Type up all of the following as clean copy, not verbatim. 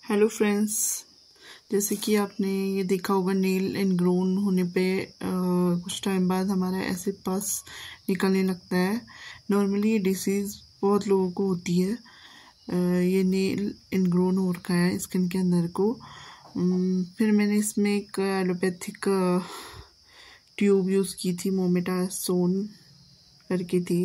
Hello friends, जैसे कि आपने ये देखा होगा नेल इनग्रोन होने पे कुछ टाइम बाद हमारा ऐसे पस निकलने लगता है। नॉर्मली ये डिसीज़ बहुत लोगों को होती है। ये नेल इनग्रोन हो रखा है स्किन के अंदर को। फिर मैंने इसमें एक एलोपैथिक ट्यूब यूज़ की थी, मोमेटासोन करके थी।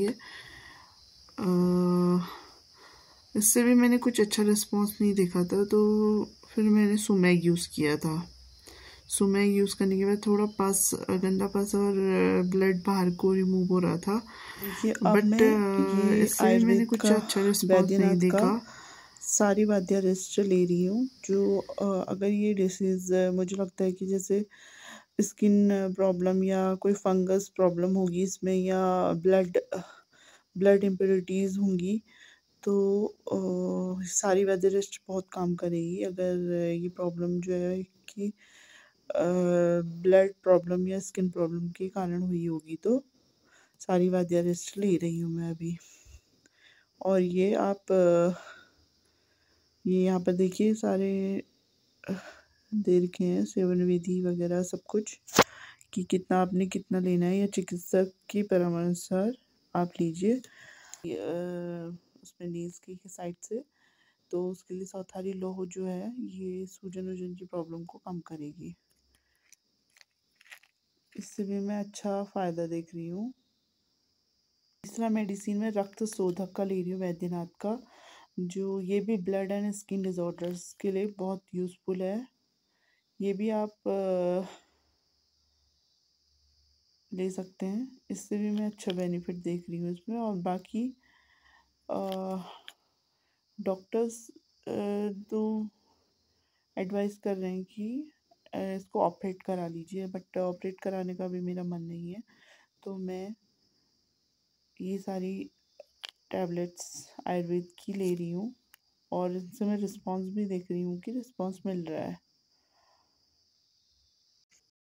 इससे भी मैंने कुछ अच्छा रिस्पॉन्स नहीं देखा था, तो फिर मैंने सुमैग यूज़ किया था। सुमैग यूज़ करने के बाद थोड़ा पस, गंदा पस और ब्लड बाहर को रिमूव हो रहा था। देखिए अब बट मैं ये इससे भी मैंने आयुर्वेद कुछ का अच्छा रिस्पॉन्स नहीं वैद्यनाथ का देखा। सारी वाद्य रेस्ट ले रही हूँ। जो अगर ये डिसीज़ मुझे लगता है कि जैसे स्किन प्रॉब्लम या कोई फंगस प्रॉब्लम होगी इसमें, या ब्लड ब्लड इम्प्योरिटीज़ होंगी, तो सारी वेदर रेस्ट बहुत काम करेगी। अगर ये प्रॉब्लम जो है कि ब्लड प्रॉब्लम या स्किन प्रॉब्लम के कारण हुई होगी, तो सारी वाद्य रेस्ट ले रही हूँ मैं अभी। और ये आप ये यहाँ पर देखिए सारे दे रखे हैं, सेवन विधि वगैरह सब कुछ, कि कितना आपने कितना लेना है, या चिकित्सक की परामर्शानुसार आप लीजिए। उसमें नीज की साइड से, तो उसके लिए सौथारी लोह जो है ये सूजन वूजन की प्रॉब्लम को कम करेगी। इससे भी मैं अच्छा फ़ायदा देख रही हूँ। तीसरा मेडिसिन में रक्त शोधक का ले रही हूँ, वैद्यनाथ का, जो ये भी ब्लड एंड स्किन डिजॉर्डर्स के लिए बहुत यूज़फुल है। ये भी आप ले सकते हैं। इससे भी मैं अच्छा बेनिफिट देख रही हूँ इसमें। और बाकी डॉक्टर्स तो एडवाइस कर रहे हैं कि इसको ऑपरेट करा लीजिए, बट ऑपरेट कराने का भी मेरा मन नहीं है, तो मैं ये सारी टैबलेट्स आयुर्वेद की ले रही हूँ। और इनसे मैं रिस्पॉन्स भी देख रही हूँ कि रिस्पॉन्स मिल रहा है।